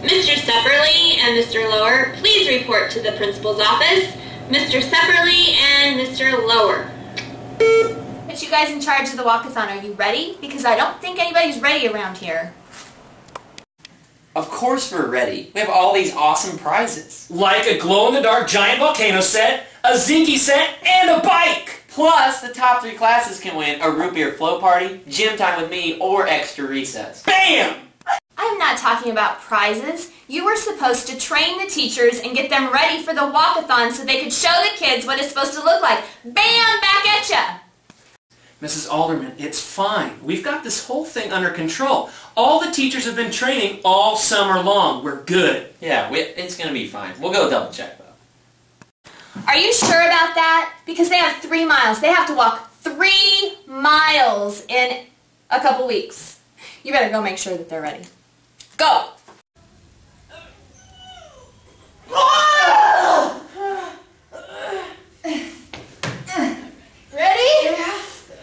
Mr. Sepperly and Mr. Lower, please report to the principal's office. Mr. Sepperly and Mr. Lower. But you guys in charge of the walkathon, are you ready? Because I don't think anybody's ready around here. Of course we're ready. We have all these awesome prizes. Like a glow-in-the-dark giant volcano set, a Zinky set, and a bike! Plus, the top 3 classes can win a root beer float party, gym time with me, or extra recess. Bam! I'm not talking about prizes. You were supposed to train the teachers and get them ready for the walkathon so they could show the kids what it's supposed to look like. Bam! Back at ya! Mrs. Alderman, it's fine. We've got this whole thing under control. All the teachers have been training all summer long. We're good. Yeah, it's going to be fine. We'll go double check, though. Are you sure about that? Because they have 3 miles. They have to walk 3 miles in a couple weeks. You better go make sure that they're ready. Go! Ready? Yeah.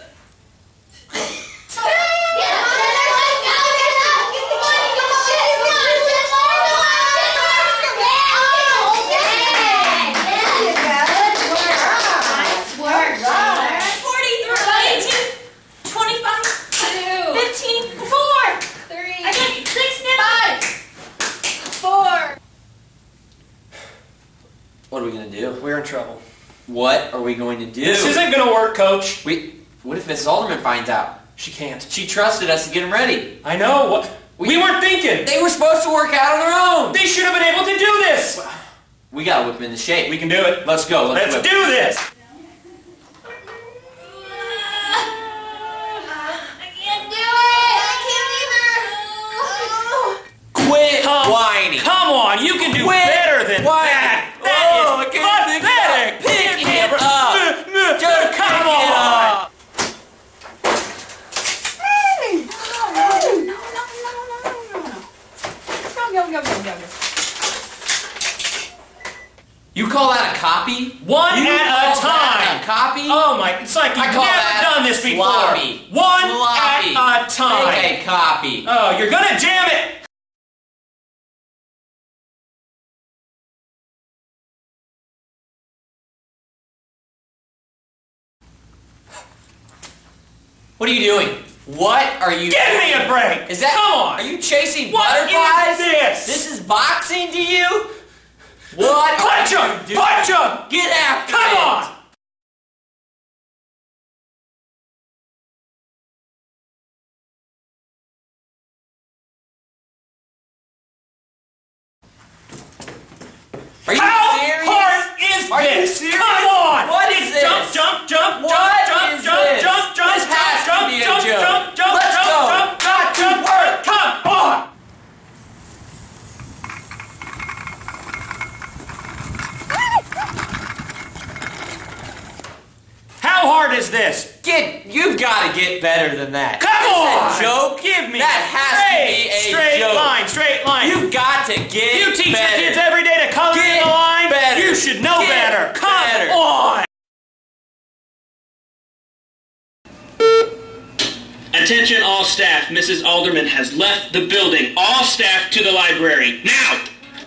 What are we going to do? We're in trouble. What are we going to do? This isn't going to work, Coach. What if Mrs. Alderman finds out? She can't. She trusted us to get them ready. I know. What? We weren't thinking. They were supposed to work out on their own. They should have been able to do this. We got to whip them into shape. We can do it. Let's go. Let's do this. Quit whining. Come on, you can do better than that. That is pathetic. Pick him up. Just come on. You call that a copy? One at a time. A copy? Oh my! It's like you've never done this before. Sloppy. One Sloppy. at a time. Make a copy. Oh, you're gonna jam it. What are you doing? What are you Give doing? me a break! Is that? Come on! Are you chasing What butterflies? is this? This is boxing to you? What? Punch him! Punch him! Get after Come it! on! Are you How serious? hard is Are you this? serious? Come on! What is this? Jump, jump, jump, What jump, is jump, this? jump, jump, This has to jump, be a jump, joke. jump, jump, Let's jump, go. jump, Got to jump, work. Come on! How hard is this? You've got to get better than that. Come Is on! that a joke? Give me That has to be a straight joke. line, straight line. You've got to get You teach better. your kids every day to color in Get the line. better. You should know Get better. Come better. on! Attention all staff, Mrs. Alderman has left the building. All staff to the library, now!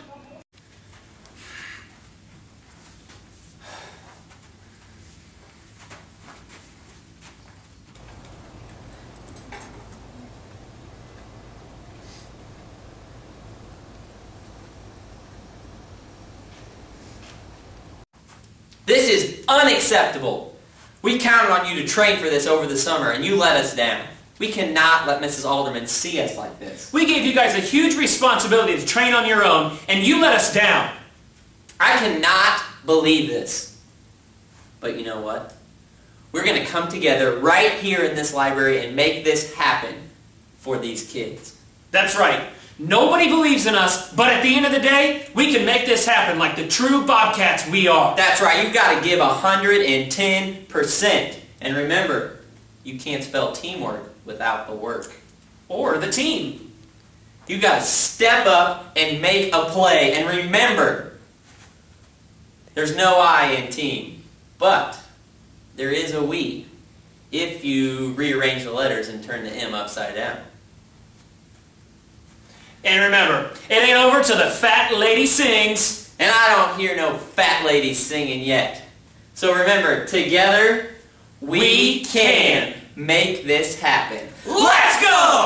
This is unacceptable. We counted on you to train for this over the summer, and you let us down. We cannot let Mrs. Alderman see us like this. We gave you guys a huge responsibility to train on your own, and you let us down. I cannot believe this. But you know what? We're going to come together right here in this library and make this happen for these kids. That's right. Nobody believes in us, but at the end of the day, we can make this happen like the true Bobcats we are. That's right. You've got to give 110%. And remember, you can't spell teamwork without the work. Or the team. You've got to step up and make a play. And remember, there's no I in team. But there is a we if you rearrange the letters and turn the M upside down. And remember, it ain't over till the fat lady sings. And I don't hear no fat ladies singing yet. So remember, together, we can make this happen. Let's go!